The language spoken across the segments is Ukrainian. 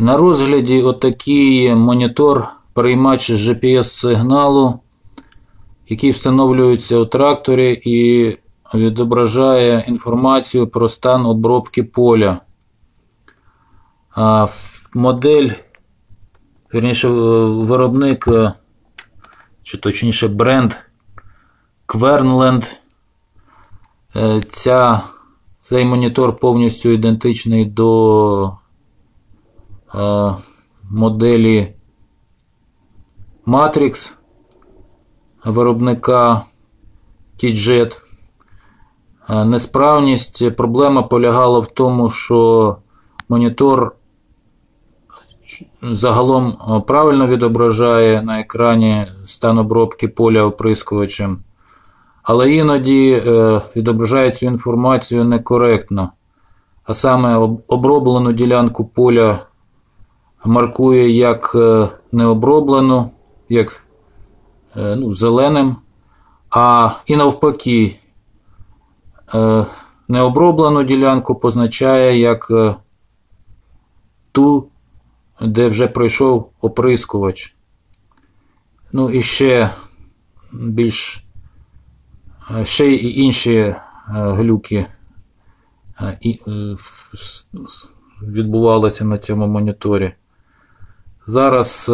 На розгляді отакий монітор-приймач GPS-сигналу, який встановлюється у тракторі і відображає інформацію про стан обробки поля. Модель, вірніше, виробник, чи точніше бренд Kverneland. Цей монітор повністю ідентичний до моделі Matrix виробника T-Jet. Несправність, проблема полягала в тому, що монітор загалом правильно відображає на екрані стан обробки поля оприскувачем, але іноді відображає цю інформацію некоректно. А саме оброблену ділянку поля маркує як необроблену, як зеленим, і навпаки, необроблену ділянку позначає як ту, де вже пройшов оприскувач. І ще й інші глюки відбувалися на цьому моніторі. Зараз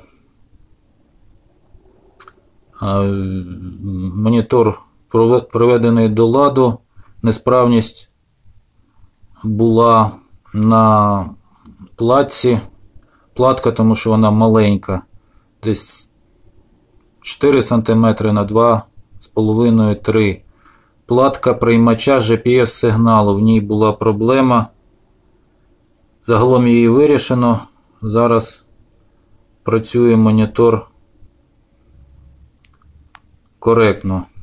монітор приведений до ладу. Несправність була на платці. Платка, тому що вона маленька, десь 4 см на 2,5-3. Платка приймача GPS-сигналу, в ній була проблема. Загалом її вирішено. Зараз працює монітор коректно.